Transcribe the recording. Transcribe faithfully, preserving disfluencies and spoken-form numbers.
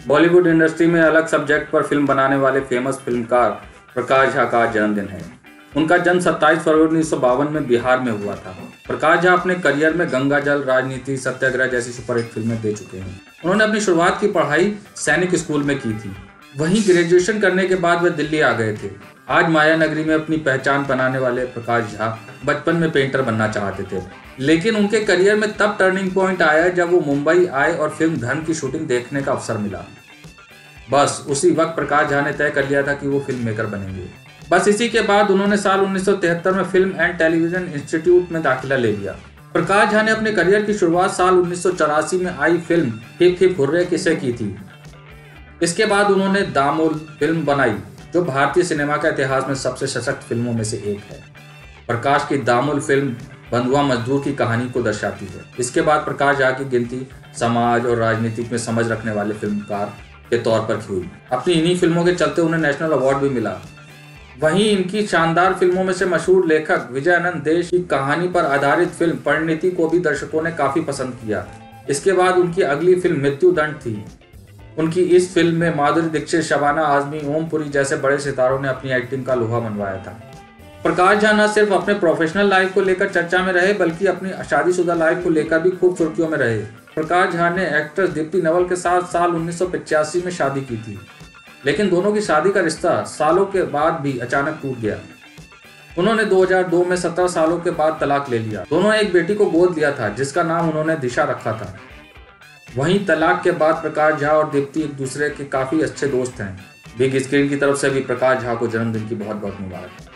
Bollywood industry में अलग subject पर फिल्म बनाने वाले फेमस फिल्मकार प्रकाश झा का जन्मदिन है। उनका जन्म सत्ताईस फरवरी उन्नीस सौ बावन में बिहार में हुआ था। प्रकाश झा अपने करियर में गंगा जल, राजनीति, सत्याग्रह जैसी सुपरहिट फिल्में दे चुके हैं। उन्होंने अपनी शुरुआत की पढ़ाई सैनिक स्कूल में की थी। वहीं ग्रेजुएशन करने के बाद वे दिल्ली आ गए थे। आज माया नगरी में अपनी पहचान बनाने वाले प्रकाश झा बचपन में पेंटर बनना चाहते थे, लेकिन उनके करियर में तब टर्निंग पॉइंट आया जब वो मुंबई आए और फिल्म धर्म की शूटिंग देखने का अवसर मिला। बस उसी वक्त प्रकाश झा ने तय कर लिया था कि वो फिल्म मेकर बनेंगे। बस इसी के बाद उन्होंने साल उन्नीस सौ तिहत्तर में फिल्म एंड टेलीविजन इंस्टीट्यूट में दाखिला ले लिया। प्रकाश झा ने अपने करियर की शुरुआत साल उन्नीस सौ चौरासी में आई फिल्म हिप हिप हुर्रे किसे की थी। इसके बाद उन्होंने दामोल फिल्म बनाई, जो भारतीय सिनेमा के इतिहास में सबसे सशक्त फिल्मों में से एक है। प्रकाश की दामोल फिल्म बंधुआ मजदूर की कहानी को दर्शाती है। इसके बाद प्रकाश झा की गिनती समाज और राजनीति में समझ रखने वाले फिल्मकार के तौर पर की हुई। अपनी इन्हीं फिल्मों के चलते उन्हें नेशनल अवार्ड भी मिला। वहीं इनकी शानदार फिल्मों में से मशहूर लेखक विजय आनंद देश की कहानी पर आधारित फिल्म परिणीति को भी दर्शकों ने काफी पसंद किया। इसके बाद उनकी अगली फिल्म मृत्युदंड थी। उनकी इस फिल्म में माधुरी दीक्षित, शबाना आजमी, ओम पुरी जैसे बड़े सितारों ने अपनी एक्टिंग का लोहा मनवाया था। प्रकाश झा न सिर्फ अपने प्रोफेशनल लाइफ को लेकर चर्चा में रहे, बल्कि अपनी शादीशुदा लाइफ को लेकर भी खूब सुर्खियों में रहे। प्रकाश झा ने एक्ट्रेस दीप्ति नवल के साथ साल उन्नीस सौ पचासी में शादी की थी, लेकिन दोनों की शादी का रिश्ता सालों के बाद भी अचानक टूट गया। उन्होंने दो हज़ार दो में सत्रह सालों के बाद तलाक ले लिया। दोनों एक बेटी को गोद लिया था, जिसका नाम उन्होंने दिशा रखा था। वहीं तलाक के बाद प्रकाश झा और दीप्ति एक दूसरे के काफी अच्छे दोस्त हैं। बिग स्क्रीन की तरफ से भी प्रकाश झा को जन्मदिन की बहुत बहुत मुबारक।